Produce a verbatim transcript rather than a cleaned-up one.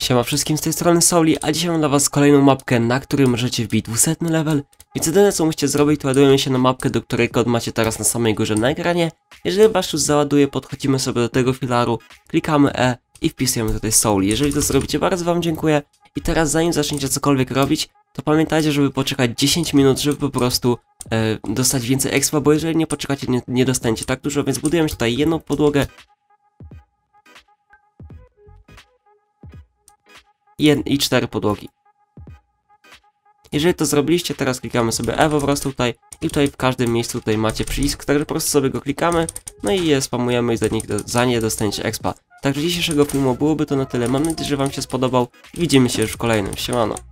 Siema wszystkim, z tej strony Soli, a dzisiaj mam dla was kolejną mapkę, na której możecie wbić dwuset level. Więc jedyne co musicie zrobić, to ładujemy się na mapkę, do której kod macie teraz na samej górze na ekranie. Jeżeli wasz już załaduje, podchodzimy sobie do tego filaru, klikamy E i wpisujemy tutaj Soli. Jeżeli to zrobicie, bardzo wam dziękuję. I teraz zanim zaczniecie cokolwiek robić, to pamiętajcie, żeby poczekać dziesięć minut, żeby po prostu e, dostać więcej expa, bo jeżeli nie poczekacie, nie, nie dostaniecie tak dużo, więc budujemy tutaj jedną podłogę. I cztery podłogi. Jeżeli to zrobiliście, teraz klikamy sobie E po prostu tutaj i tutaj w każdym miejscu tutaj macie przycisk, także po prostu sobie go klikamy, no i je spamujemy i za, nich, za nie dostaniecie expa. Także dzisiejszego filmu byłoby to na tyle, mam nadzieję, że wam się spodobał i widzimy się już w kolejnym, siemano.